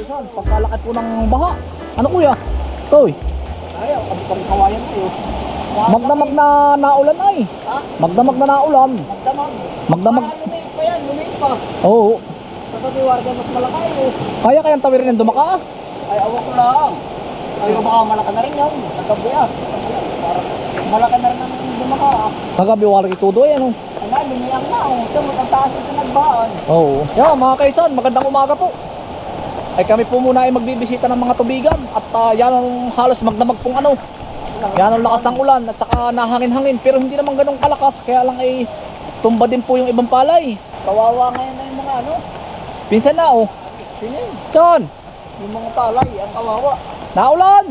kaisan, pagkalaki po ng baha. Ano kuya? Toy. Ayaw, kami pa rin kawayan kayo. Magdamag na naulan ay. Ha? Magdamag na naulan. Magdamag. Magdamag. Lumayin pa yan, lumayin pa. Oo. Sa tabiwarga mas malakay eh. Kaya kayang tawirin ng dumaka. Ay, awa ko lang. Ayaw baka malaki na rin yan. Kagabi ah. Malaki na rin ang dumaka ah. Kagabi wala itudo yan oh. Ay, lumiyang na oh. Ito, matataas ito nagbaan. Oo. Yan mga kaisan, magandang umaga po. Ay kami po muna ay magbibisita ng mga tubigan. At yan ang halos magdamag pong ano. Yan ang lakas ng ulan at saka nahangin-hangin. Pero hindi naman ganun kalakas. Kaya lang ay tumba din po yung ibang palay. Kawawa ngayon na yung mga ano. Pinsan na oh. Sinin. Son, Yung mga palay, ang kawawa. naulan!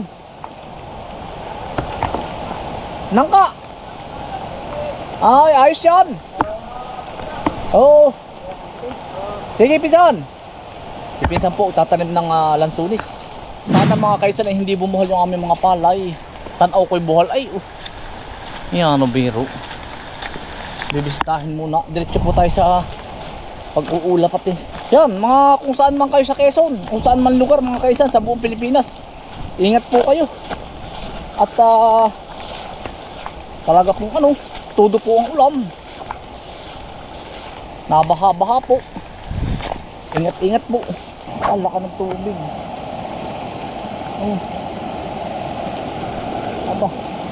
Nangka! Ay, ayos yan! Oo. Sige, pinsan! Si pinsan po, tatanim ng lansunis. Sana mga kaisan ay hindi bumuhal yung aming mga palay. Tanaw ko'y buhal. Ay, yan o biro. Bibisitahin muna. Diretso po tayo sa pag-uula pati. Yan, mga kung saan man kayo sa Quezon, kung saan man lugar mga kaisan sa buong Pilipinas. Ingat po kayo. At talaga pong ano, todo po ang ulan. Nabaha-baha po. Ingat-ingat po. Ang laki ng tubig. Aba.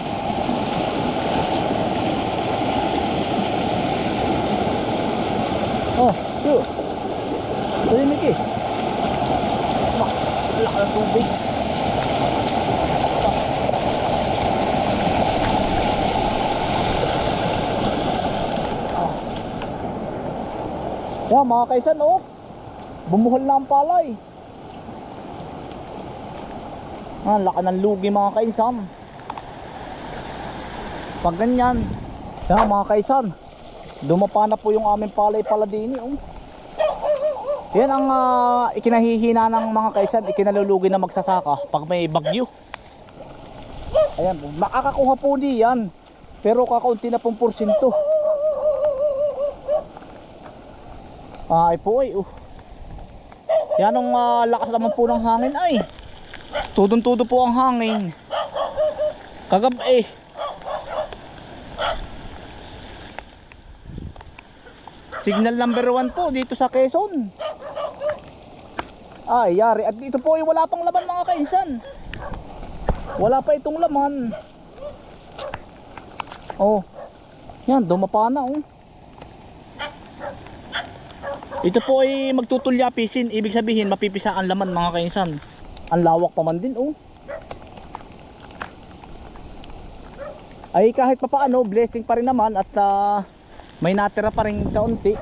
Oh, yun. Tahimik eh. Aba, ang laki ng tubig. Yan mga kaisan oh. Bumuhol na ang palay. Laki ng lugi mga kaisan. Pag ganyan. Yan mga kaisan, dumapa na po yung aming palay pala din oh. Yan ang ikinahihina ng mga kaisan, ikinalulugi na magsasaka pag may bagyo. Ayan po, makakakuha po diyan. Pero kakaunti na pong porsyento. Ay po ay yan ang lakas naman po ng hangin ay. Tudong-tudo po ang hangin. Kagabi signal number 1 po dito sa Quezon. Ay yari. At dito po ay wala pang laman mga kainsan. Wala pa itong laman. Oh. Yan, dumapa na oh. Ito po ay magtutulyapisin. Ibig sabihin mapipisa ang laman mga kainsan. Ang lawak pa man din oh. Ay kahit pa paano blessing pa rin naman. At may natira pa rin kaunti.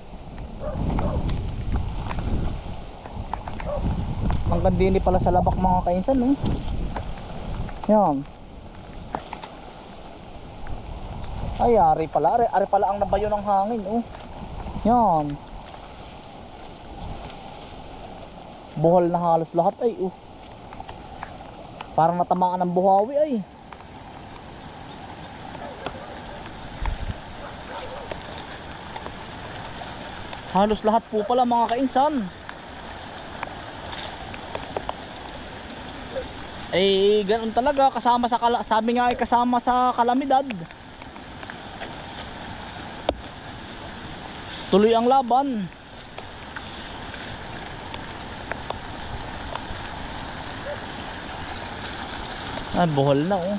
Hanggang din pala sa labak mga kainsan oh. Yan. Ay ari pala. Ari pala ang nabayo ng hangin oh. Yan. Buhal na halos lahat ay oh. Parang natamaan ng buhawi ay. Halos lahat po pala mga kainsan. Eh ganoon talaga, kasama sa sabi nga ay kasama sa kalamidad. Tuloy ang laban. Ay, buhol na oh.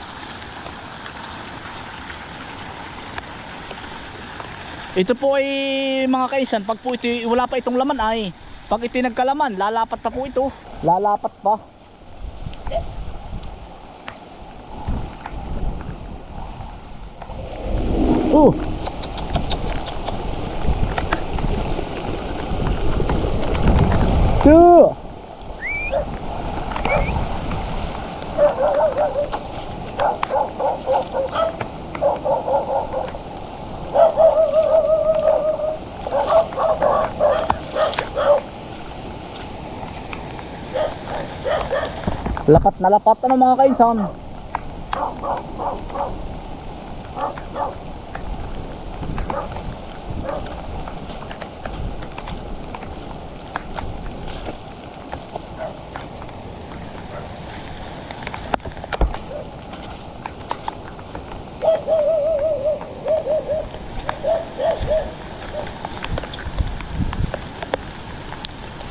Ito po ay mga kaisan, pag po ito wala pa itong laman ay, pag ito nagkalaman, lalapat pa po ito. Lalapat pa. Oh. Two. Lapat na lapat ano mga kainsan.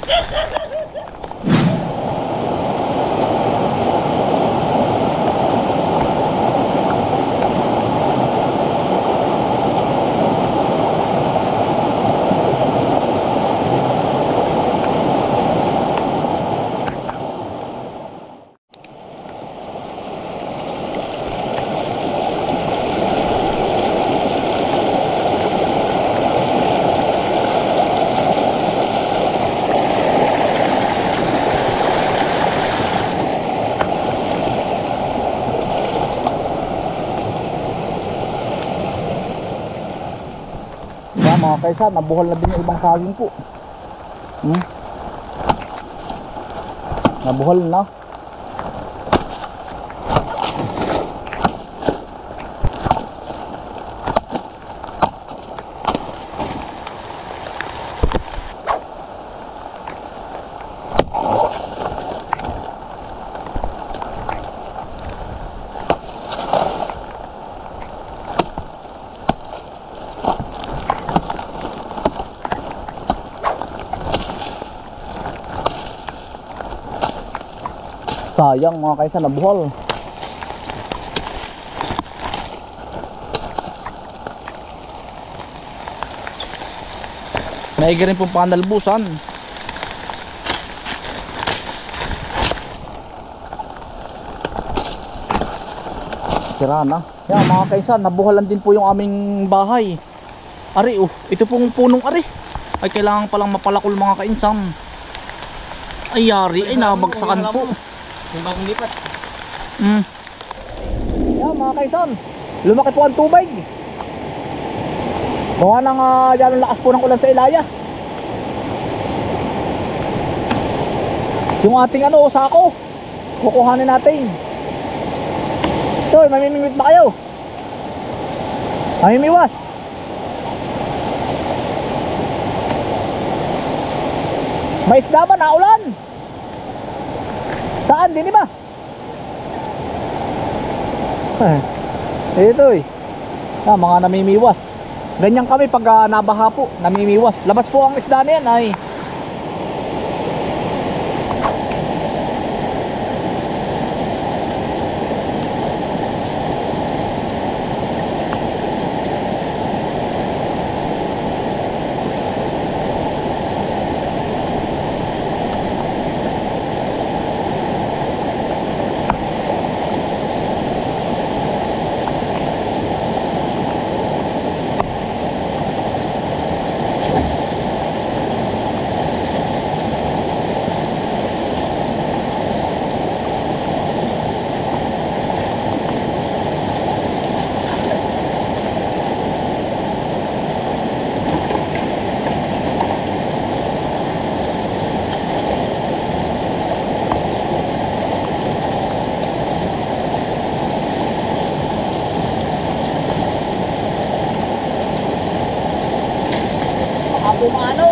Mga kaysa, nabuhol na din yung ibang saging po. Nabuhol na. Sayang mga kaysa, nabuhol. Maigi rin pong panalbusan. Sira na. Yan mga kaysa, nabuhalan din po yung aming bahay. Ari, ito pong punong ari. Ay kailangan palang mapalakol mga kainsan. Ay yari, ay nabagsakan po. Yung bagong lipat. Yan mga kaisan, lumaki po ang tubig. Gawa ng yan ang lakas po ng ulan sa Ilaya. Yung ating sako, kukuhanin natin. Ito, mamimimit ba kayo? Mamimiwas. May isda ba na ulan? Saan din ba? Ito mga namimiwas. Ganyan kami pag nabaha po, namimiwas. Labas po ang isda na yan ay. Bumano.